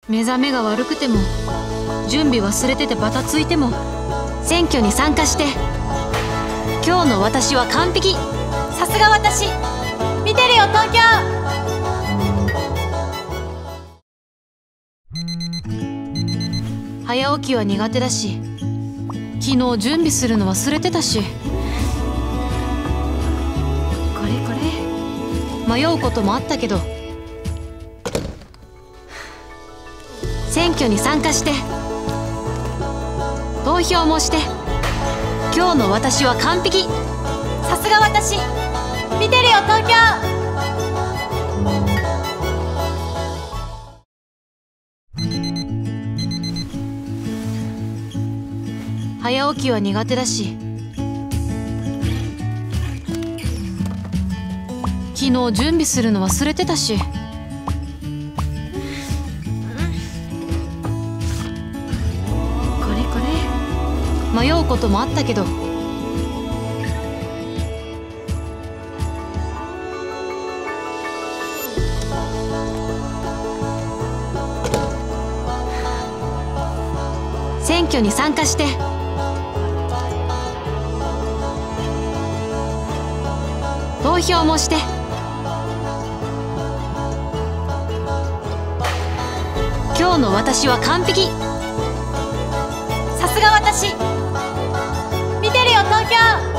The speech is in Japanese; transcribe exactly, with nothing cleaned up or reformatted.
目覚めが悪くても準備忘れててバタついても選挙に参加して、今日の私は完璧。さすが私、見てるよ東京。早起きは苦手だし、昨日準備するの忘れてたし、これこれ迷うこともあったけど、選挙に参加して投票もして、今日の私は完璧。さすが私、見てるよ東京。早起きは苦手だし、昨日準備するの忘れてたし、これこれ迷うこともあったけど、選挙に参加して投票もして、今日の私は完璧。さすが私、見てるよ東京。